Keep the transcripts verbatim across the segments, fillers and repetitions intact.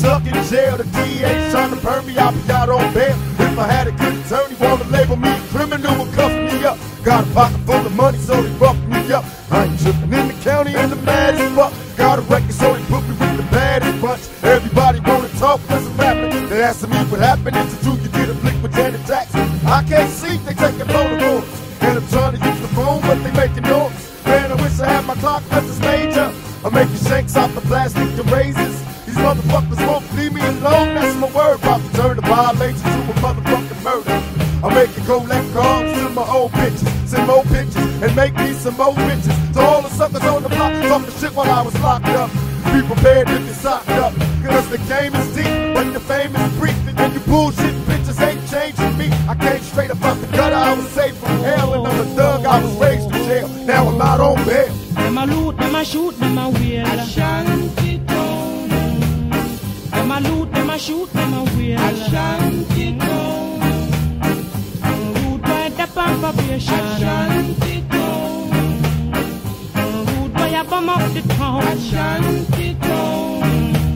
stuck in jail, the D A trying to burn me, I'll be out on bail. If I had a good attorney, wanna label me a criminal and cuff me up. Got a pocket full of money, so they rough me up. I ain't tripping in the county and the mad as fuck. Got a record, so they put me with the baddest bunch. Everybody wanna talk cause I'm rapping. They asking me what happened, it's true you did a flick with Janet Jackson. I can't see, they taking photographs. And I'm trying to use the phone, but they making noise. Man, I wish I had my clock cause it's major. I'm making shakes off the plastic erasers. These motherfuckers won't leave me alone, that's my word. About to turn the violation to a motherfucking murder. I'm making collect cards to my old bitches, send more pictures, and make me some more bitches. To all the suckers on the block, talking shit while I was locked up. Be prepared to get socked up, cause the game is deep, but the fame is brief. And you bullshit bitches ain't changing me. I came straight up out the gutter, I was saved from hell. And I'm a thug, I was raised in jail, now I'm out on bail. Them a loot, them a shoot, them a wheel. A shanty town. Them a loot, them a shoot, them a wheel. A shanty town. Rude boy, the pump probation. A shanty town. Rude boy, a bum up the town. A shanty town.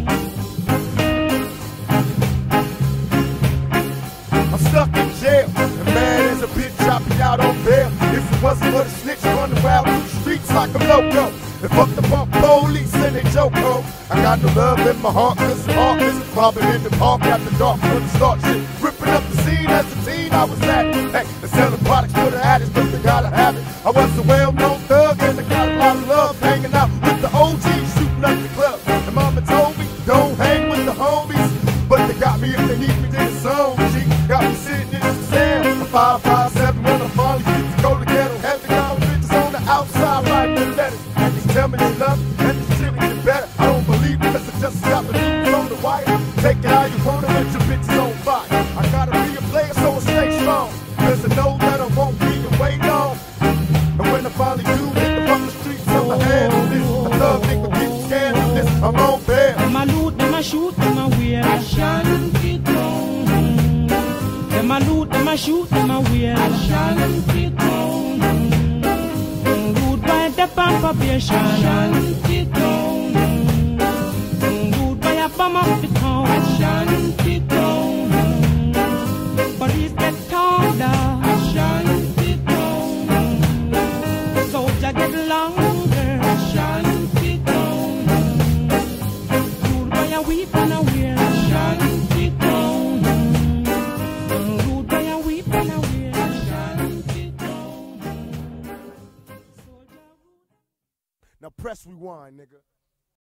I'm stuck in jail, and mad as a bitch, I'll be out on bail. If it wasn't for the snitch running wild through the streets like a loco, and fuck the punk police and they choco. I got no love in my heart, cause I'm heartless. Robbing in the park after dark, couldn't start shit. Ripping up the scene as a teen I was at. Hey, and selling products to the addicts, but they gotta have it. I was a well-known thug, and I got a lot of love. Hanging out with the O Gs, shooting up the club. And mama told me, don't hang with the homies, but they got me if they need me to the zone. She got me sitting in the cell, a five five seven when I finally get to go to ghetto. Have the couple bitches on the outside writing the letters, and they tell me they love me, and this shit ain't better. I don't believe it, cause I just got the news on the wire. Take it how you wanna, let your bitches on fire. I gotta be a player, so I stay strong, cause I know that I won't be away long. And when I finally do hit the fucking streets, I'm a hand on this. I love nigga, get scared of this, I'm on bail. Them a loot, them a shoot, them a wheel. A shanty town. Them a loot, them a shoot, them a wheel. A shanty town. Rude boy, the pump probation. A shanty town. Rude boy, a bum up the town. A shanty town. Police get torn down. A shanty town. Soldier get longer. A shanty town. Rude boy, a weep and a wheel. A shanty town. Rude boy, a weep and a wheel. A shanty town. Now press rewind, nigga.